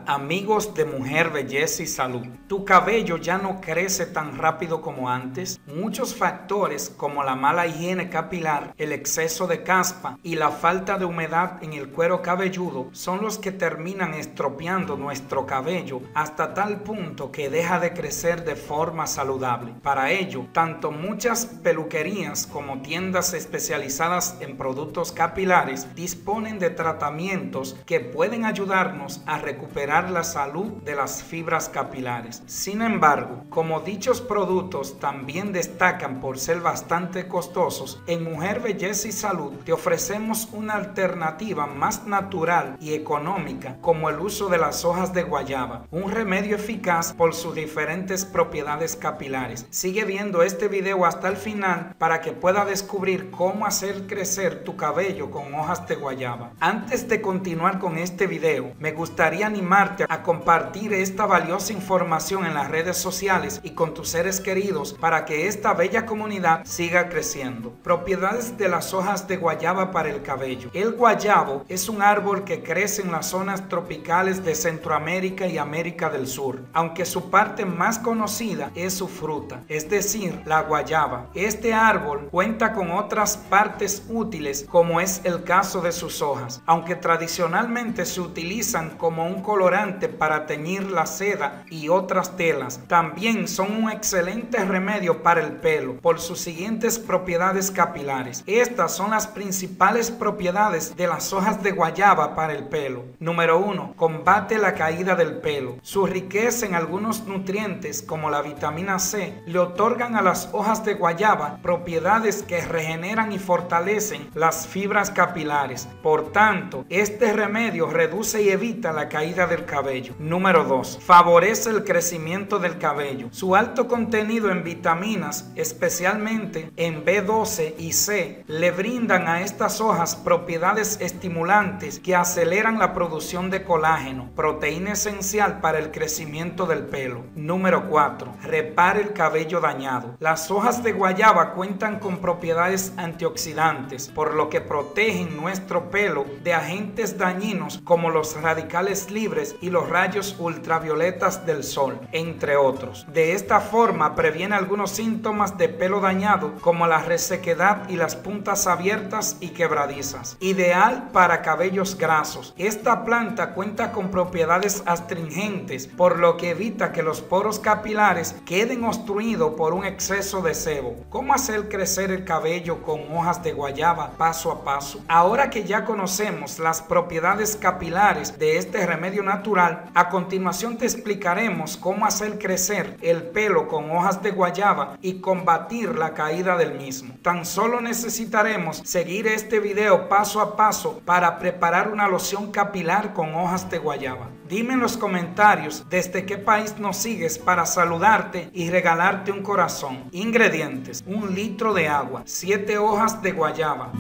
Amigos de Mujer, Belleza y Salud. ¿Tu cabello ya no crece tan rápido como antes? Muchos factores como la mala higiene capilar, el exceso de caspa y la falta de humedad en el cuero cabelludo son los que terminan estropeando nuestro cabello hasta tal punto que deja de crecer de forma saludable. Para ello, tanto muchas peluquerías como tiendas especializadas en productos capilares disponen de tratamientos que pueden ayudarnos a recuperar la salud de las fibras capilares. Sin embargo, como dichos productos también destacan por ser bastante costosos, en Mujer, Belleza y Salud te ofrecemos una alternativa más natural y económica como el uso de las hojas de guayaba, un remedio eficaz por sus diferentes propiedades capilares. Sigue viendo este video hasta el final para que puedas descubrir cómo hacer crecer tu cabello con hojas de guayaba. Antes de continuar con este video, me gustaría animarte a compartir esta valiosa información en las redes sociales y con tus seres queridos para que esta bella comunidad siga creciendo. Propiedades de las hojas de guayaba para el cabello. El guayabo es un árbol que crece en las zonas tropicales de Centroamérica y América del Sur, aunque su parte más conocida es su fruta, es decir, la guayaba. Este árbol cuenta con otras partes útiles, como es el caso de sus hojas, aunque tradicionalmente se utilizan como un colorante para teñir la seda y otras telas. También son un excelente remedio para el pelo por sus siguientes propiedades capilares. Estas son las principales propiedades de las hojas de guayaba para el pelo. Número 1. Combate la caída del pelo. Su riqueza en algunos nutrientes como la vitamina C le otorgan a las hojas de guayaba propiedades que regeneran y fortalecen las fibras capilares. Por tanto, este remedio reduce y evita la caída del cabello. Número 2. Favorece el crecimiento del cabello. Su alto contenido en vitaminas, especialmente en B12 y C, le brindan a estas hojas propiedades estimulantes que aceleran la producción de colágeno, proteína esencial para el crecimiento del pelo. Número 4. Repara el cabello dañado. Las hojas de guayaba cuentan con propiedades antioxidantes, por lo que protegen nuestro pelo de agentes dañinos como los radicales libres y los rayos ultravioletas del sol, entre otros. De esta forma previene algunos síntomas de pelo dañado como la resequedad y las puntas abiertas y quebradizas. Ideal para cabellos grasos. Esta planta cuenta con propiedades astringentes, por lo que evita que los poros capilares queden obstruidos por un exceso de sebo. ¿Cómo hacer crecer el cabello con hojas de guayaba paso a paso? Ahora que ya conocemos las propiedades capilares de este remedio natural, a continuación te explicaremos cómo hacer crecer el pelo con hojas de guayaba y combatir la caída del mismo. Tan solo necesitaremos seguir este video paso a paso para preparar una loción capilar con hojas de guayaba. Dime en los comentarios desde qué país nos sigues para saludarte y regalarte un corazón. Ingredientes: 1 litro de agua, 7 hojas de guayaba,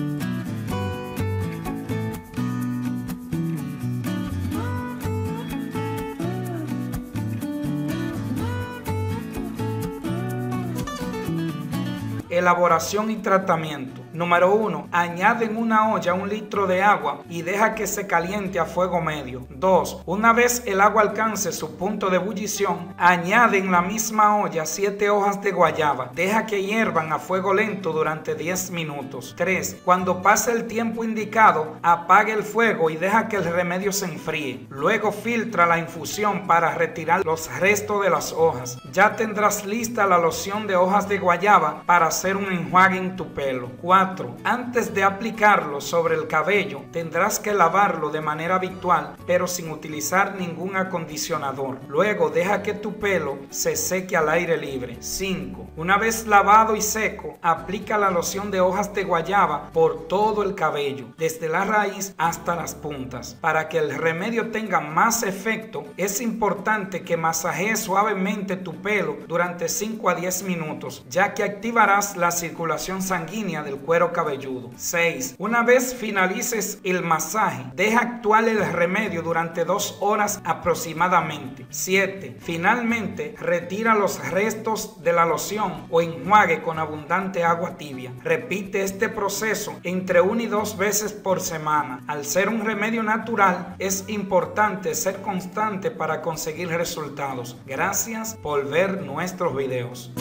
elaboración y tratamiento. Número 1. Añade en una olla 1 litro de agua y deja que se caliente a fuego medio. 2. Una vez el agua alcance su punto de ebullición, añade en la misma olla 7 hojas de guayaba. Deja que hiervan a fuego lento durante 10 minutos. 3. Cuando pase el tiempo indicado, apague el fuego y deja que el remedio se enfríe. Luego filtra la infusión para retirar los restos de las hojas. Ya tendrás lista la loción de hojas de guayaba para hacer un enjuague en tu pelo. 4. Antes de aplicarlo sobre el cabello, tendrás que lavarlo de manera habitual, pero sin utilizar ningún acondicionador. Luego deja que tu pelo se seque al aire libre. 5. Una vez lavado y seco, aplica la loción de hojas de guayaba por todo el cabello, desde la raíz hasta las puntas. Para que el remedio tenga más efecto, es importante que masajees suavemente tu pelo durante 5 a 10 minutos, ya que activarás la circulación sanguínea del cuerpo cuero cabelludo. 6. Una vez finalices el masaje, deja actuar el remedio durante 2 horas aproximadamente. 7. Finalmente, retira los restos de la loción o enjuague con abundante agua tibia. Repite este proceso entre 1 y 2 veces por semana. Al ser un remedio natural, es importante ser constante para conseguir resultados. Gracias por ver nuestros videos.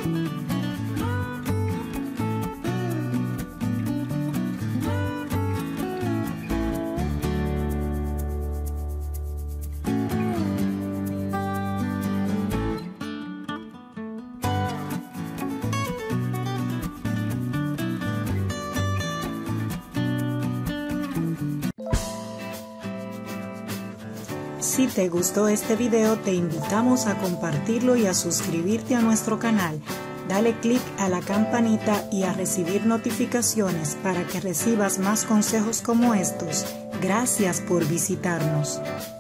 Si te gustó este video, te invitamos a compartirlo y a suscribirte a nuestro canal. Dale click a la campanita y a recibir notificaciones para que recibas más consejos como estos. Gracias por visitarnos.